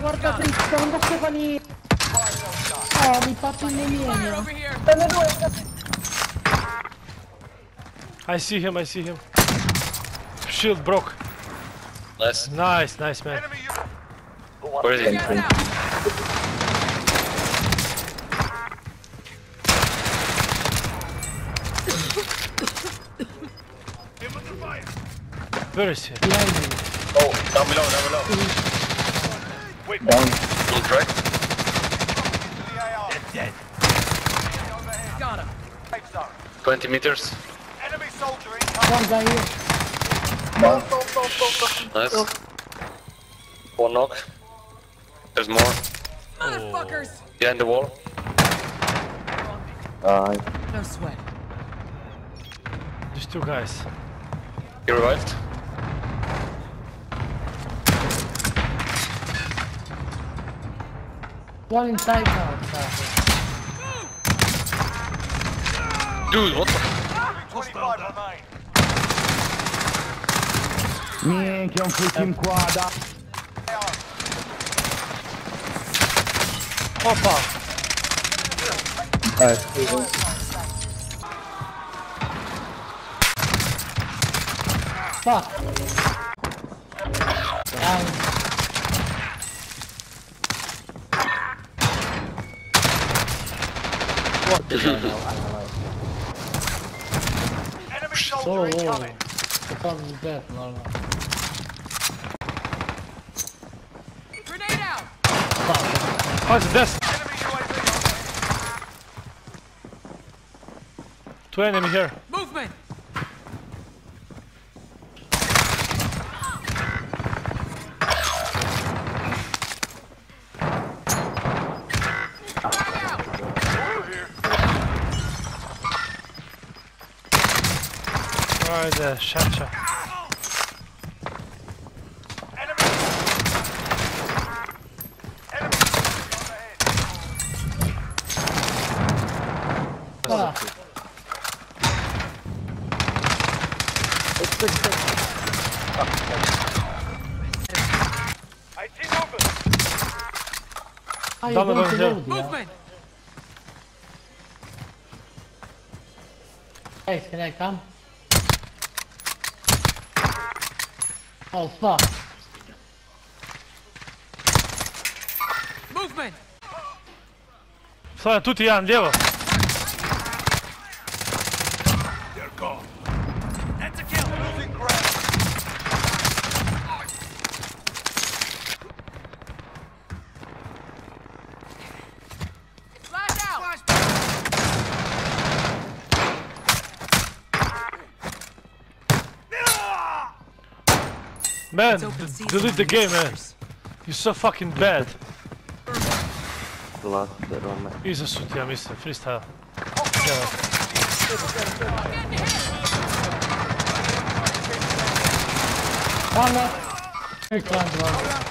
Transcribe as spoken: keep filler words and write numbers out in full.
porca triste, non posso fare. Oh, mi fatto il nemico. I see him, I see him. Shield broke. Nice. Nice, nice man. Where is he? Where is he? Oh, down below, down below. Down. Full track. Dead. Got him. twenty meters. Enemy soldier One guy here. Down. Nice. One knock. There's more. Motherfuckers! Behind the wall. Uh, No sweat. There's two guys. He revived. One inside now. Dude, what the? twenty-five remain. minchia, un freaking quadra. Opa! Eh, scusa. Fuck. Down. What the hell? Enemy Oh, soldier oh. incoming. The fuck is that? No, no. Grenade out! Fuck. Oh, it's a desk! Enemy U A V on Two enemy here. Movement! Right there, shot shot. Enemy! Enemy overhead. Fuck. eighteen movement! Ah, Down you're the going to hill. load, yeah? Movement! Hey, can I come? Oh, fuck. Movement! Stavljam tuti jedan, lijevo. They're gone. That's a kill! Losing ground! Flash out! Man, delete the game, man. You're so fucking bad. The last bit on me. Iza su ti, ja mislim, freestyle. One left. Hey, climbed one.